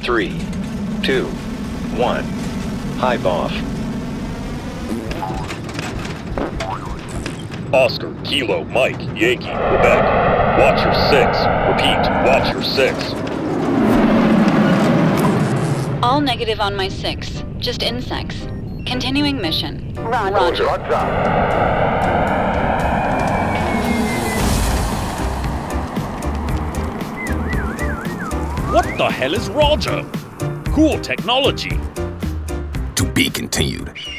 3, 2, 1. Hive off. Oscar, Kilo, Mike, Yankee, Quebec. Watch your 6. Repeat, watch your 6. All negative on my 6. Just insects. Continuing mission. Roger. What the hell is Roger? Cool technology. To be continued.